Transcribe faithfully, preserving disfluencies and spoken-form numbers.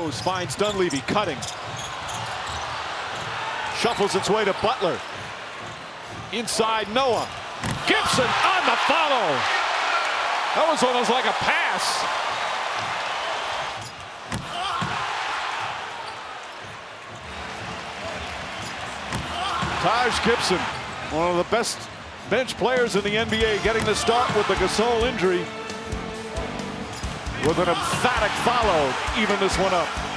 Rose finds Dunleavy cutting. Shuffles its way to Butler. Inside Noah. Gibson on the follow. That was almost like a pass. Taj Gibson, one of the best bench players in the N B A, getting the start with the Gasol injury. With an emphatic follow, even this one up.